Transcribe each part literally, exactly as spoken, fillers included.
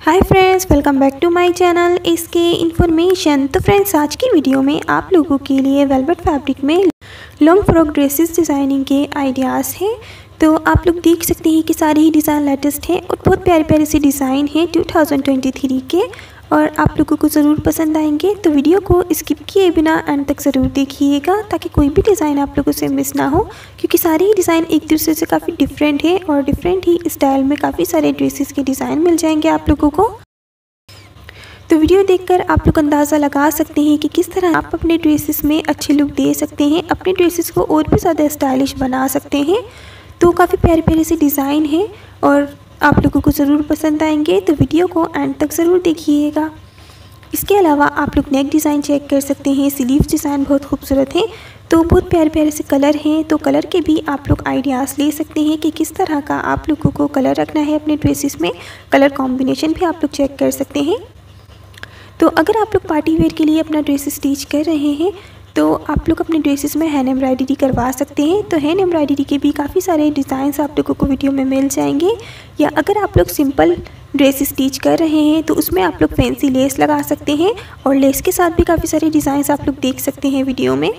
Hi friends, welcome back to my channel इसके information. तो friends, आज की वीडियो में आप लोगों के लिए वेलवेट फैब्रिक में लॉन्ग फ्रॉक ड्रेसेस डिज़ाइनिंग के आइडियाज़ हैं। तो आप लोग देख सकते हैं कि सारे ही डिज़ाइन लेटेस्ट हैं और बहुत प्यारे प्यारे से डिज़ाइन हैं टू थाउजेंड ट्वेंटी थ्री के, और आप लोगों को ज़रूर पसंद आएंगे। तो वीडियो को स्किप किए बिना एंड तक ज़रूर देखिएगा ताकि कोई भी डिज़ाइन आप लोगों से मिस ना हो, क्योंकि सारे ही डिज़ाइन एक दूसरे से काफ़ी डिफरेंट है और डिफरेंट ही स्टाइल में काफ़ी सारे ड्रेसेस के डिज़ाइन मिल जाएंगे आप लोगों को। तो वीडियो देखकर आप लोग अंदाज़ा लगा सकते हैं कि किस तरह आप अपने ड्रेसेस में अच्छे लुक दे सकते हैं, अपने ड्रेसेस को और भी ज़्यादा स्टाइलिश बना सकते हैं। तो काफ़ी प्यारे प्यारे से डिज़ाइन हैं और आप लोगों को ज़रूर पसंद आएंगे, तो वीडियो को एंड तक ज़रूर देखिएगा। इसके अलावा आप लोग नेक डिज़ाइन चेक कर सकते हैं, स्लीव्स डिज़ाइन बहुत खूबसूरत हैं। तो बहुत प्यारे प्यारे से कलर हैं, तो कलर के भी आप लोग आइडियाज़ ले सकते हैं कि किस तरह का आप लोगों को कलर रखना है अपने ड्रेसेस में। कलर कॉम्बिनेशन भी आप लोग चेक कर सकते हैं। तो अगर आप लोग पार्टी वेयर के लिए अपना ड्रेस स्टिच कर रहे हैं तो आप लोग अपने ड्रेसेस में हैंड एम्ब्रॉयडरी करवा सकते हैं। तो हैंड एम्ब्रॉयडरी के भी काफ़ी सारे डिज़ाइंस आप लोगों को वीडियो में मिल जाएंगे। या अगर आप लोग सिंपल ड्रेस स्टिच कर रहे हैं तो उसमें आप लोग फैंसी लेस लगा सकते हैं, और लेस के साथ भी काफ़ी सारे डिज़ाइंस आप लोग देख सकते हैं वीडियो में।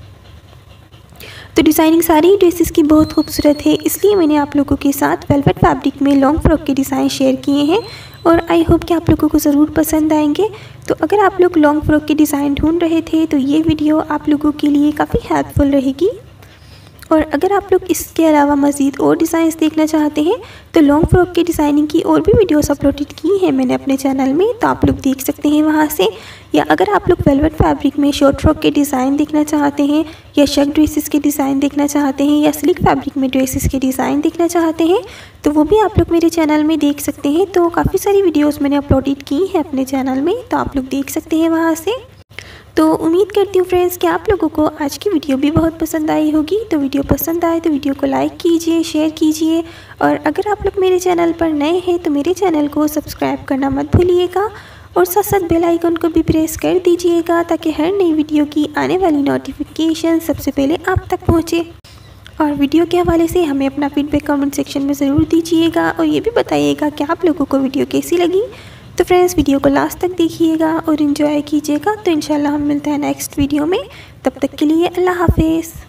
तो डिज़ाइनिंग सारी ड्रेसेस की बहुत खूबसूरत है, इसलिए मैंने आप लोगों के साथ वेलवेट फैब्रिक में लॉन्ग फ्रॉक के डिज़ाइन शेयर किए हैं, और आई होप कि आप लोगों को ज़रूर पसंद आएंगे। तो अगर आप लोग लॉन्ग फ्रॉक के डिज़ाइन ढूंढ रहे थे तो ये वीडियो आप लोगों के लिए काफ़ी हेल्पफुल रहेगी। और अगर आप लोग इसके अलावा मज़ीद और डिज़ाइंस देखना चाहते हैं तो लॉन्ग फ्रॉक की डिज़ाइनिंग की और भी वीडियोस अपलोडेड की हैं मैंने अपने चैनल में, तो आप लोग देख सकते हैं वहां से। या अगर आप लोग वेलवेट फैब्रिक में शॉर्ट फ्रॉक के डिज़ाइन देखना चाहते हैं, या शर्ट ड्रेसेस के डिज़ाइन देखना चाहते हैं, या स्लिक फैब्रिक में ड्रेसेस के डिज़ाइन देखना चाहते हैं, तो वो भी आप लोग मेरे चैनल में देख सकते हैं। तो काफ़ी सारी वीडियोज़ मैंने अपलोडेड की हैं अपने चैनल में, तो आप लोग देख सकते हैं वहाँ से। तो उम्मीद करती हूँ फ्रेंड्स कि आप लोगों को आज की वीडियो भी बहुत पसंद आई होगी। तो वीडियो पसंद आए तो वीडियो को लाइक कीजिए, शेयर कीजिए, और अगर आप लोग मेरे चैनल पर नए हैं तो मेरे चैनल को सब्सक्राइब करना मत भूलिएगा, और साथ साथ बेल आइकन को भी प्रेस कर दीजिएगा ताकि हर नई वीडियो की आने वाली नोटिफिकेशन सबसे पहले आप तक पहुँचे। और वीडियो के हवाले से हमें अपना फीडबैक कमेंट सेक्शन में ज़रूर दीजिएगा, और ये भी बताइएगा कि आप लोगों को वीडियो कैसी लगी। तो फ्रेंड्स, वीडियो को लास्ट तक देखिएगा और इन्जॉय कीजिएगा। तो इंशाल्लाह हम मिलते हैं नेक्स्ट वीडियो में, तब तक के लिए अल्लाह हाफिज़।